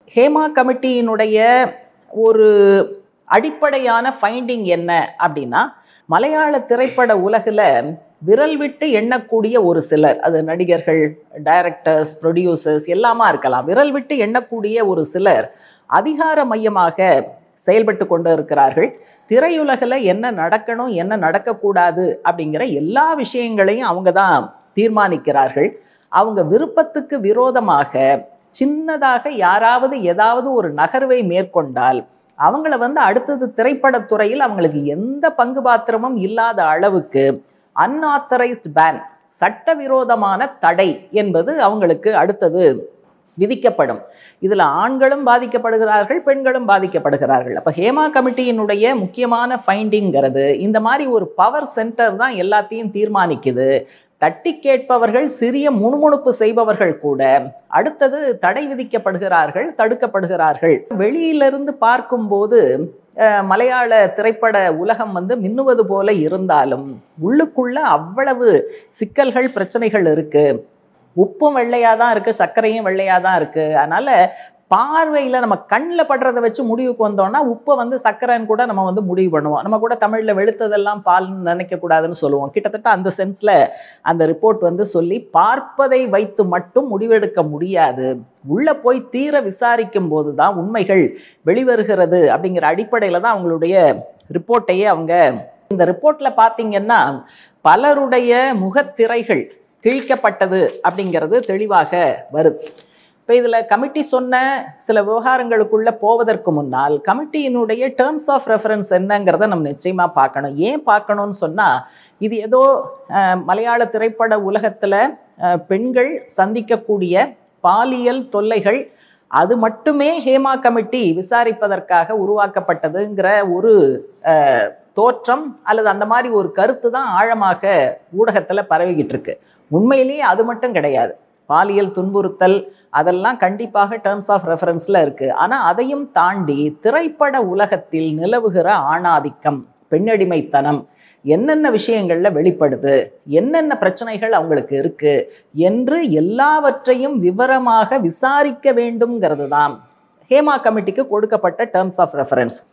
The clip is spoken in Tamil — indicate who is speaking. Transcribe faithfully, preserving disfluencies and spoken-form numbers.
Speaker 1: ஹேமா கமிட்டியினுடைய ஒரு அடிப்படையான ஃபைண்டிங் என்ன அப்படின்னா, மலையாள திரைப்பட உலகில் விரல் விட்டு எண்ணக்கூடிய ஒரு சிலர், அது நடிகர்கள், டைரக்டர்ஸ், ப்ரொடியூசர்ஸ் எல்லாமா இருக்கலாம். விரல் விட்டு எண்ணக்கூடிய ஒரு சிலர் அதிகார மையமாக செயல்பட்டு கொண்டு இருக்கிறார்கள். திரையுலகில் என்ன நடக்கணும், என்ன நடக்கக்கூடாது அப்படிங்கிற எல்லா விஷயங்களையும் அவங்க தான் தீர்மானிக்கிறார்கள். அவங்க விருப்பத்துக்கு விரோதமாக சின்னதாக யாராவது ஏதாவது ஒரு நகர்வை மேற்கொண்டால் அவங்கள வந்து அடுத்தது திரைப்படத்துறையில் அவங்களுக்கு எந்த பங்கு பாத்திரமும் இல்லாத அளவுக்கு அன்ஆத்தரைஸ்ட் பேன், சட்டவிரோதமான தடை என்பது அவங்களுக்கு அடுத்தது விதிக்கப்படும். இதில் ஆண்களும் பாதிக்கப்படுகிறார்கள், பெண்களும் பாதிக்கப்படுகிறார்கள். அப்போ ஹேமா கமிட்டியினுடைய முக்கியமான ஃபைண்டிங்கிறது இந்த மாதிரி ஒரு பவர் சென்டர் தான் எல்லாத்தையும் தீர்மானிக்குது. தட்டி கேட்பவர்கள், சிறிய முணுமுணுப்பு செய்பவர்கள் கூட அடுத்தது தடை விதிக்கப்படுகிறார்கள், தடுக்கப்படுகிறார்கள். வெளியிலிருந்து பார்க்கும்போது மலையாள திரைப்பட உலகம் வந்து மின்னுவது போல இருந்தாலும் உள்ளுக்குள்ள அவ்வளவு சிக்கல்கள், பிரச்சனைகள் இருக்கு. உப்பும் வெள்ளையாக தான் இருக்குது, சர்க்கரையும் வெள்ளையாக தான் இருக்குது. அதனால் பார்வையில் நம்ம கண்ணில் படுறதை வச்சு முடிவுக்கு வந்தோம்னா உப்பை வந்து சர்க்கரைன்னு கூட நம்ம வந்து முடிவு பண்ணுவோம். நம்ம கூட தமிழில் வெளுத்ததெல்லாம் பால்னு நினைக்கக்கூடாதுன்னு சொல்லுவோம். கிட்டத்தட்ட அந்த சென்ஸில் அந்த ரிப்போர்ட் வந்து சொல்லி, பார்ப்பதை வைத்து மட்டும் முடிவெடுக்க முடியாது, உள்ளே போய் தீர விசாரிக்கும் போது தான் உண்மைகள் வெளிவருகிறது அப்படிங்கிற அடிப்படையில் தான் அவங்களுடைய ரிப்போர்ட்டையே அவங்க இந்த ரிப்போர்ட்டில் பார்த்தீங்கன்னா பலருடைய முகத்திரைகள் கிழிக்கப்பட்டது அப்படிங்கிறது தெளிவாக வருது. இப்போ இதில் கமிட்டி சொன்ன சில விவகாரங்களுக்குள்ளே போவதற்கு முன்னால் கமிட்டியினுடைய டேர்ம்ஸ் ஆஃப் ரெஃபரன்ஸ் என்னங்கிறத நம்ம நிச்சயமாக பார்க்கணும். ஏன் பார்க்கணும்னு சொன்னால், இது ஏதோ மலையாள திரைப்பட உலகத்தில் பெண்கள் சந்திக்கக்கூடிய பாலியல் தொல்லைகள் அது மட்டுமே ஹேமா கமிட்டி விசாரிப்பதற்காக உருவாக்கப்பட்டதுங்கிற ஒரு தோற்றம் அல்லது அந்த மாதிரி ஒரு கருத்து தான் ஆழமாக ஊடகத்தில் பரவிக்கிட்டு இருக்கு. உண்மையிலேயே அது மட்டும் கிடையாது. பாலியல் துன்புறுத்தல் அதெல்லாம் கண்டிப்பாக டேர்ம்ஸ் ஆஃப் ரெஃபரன்ஸில் இருக்குது. ஆனால் அதையும் தாண்டி திரைப்பட உலகத்தில் நிலவுகிற ஆணாதிக்கம், பெண்ணடிமைத்தனம் என்னென்ன விஷயங்களில் வெளிப்படுது, என்னென்ன பிரச்சனைகள் அவங்களுக்கு இருக்குது என்று எல்லாவற்றையும் விவரமாக விசாரிக்க வேண்டும்ங்கிறது தான் ஹேமா கமிட்டிக்கு கொடுக்கப்பட்ட டேர்ம்ஸ் ஆஃப் ரெஃபரன்ஸ்.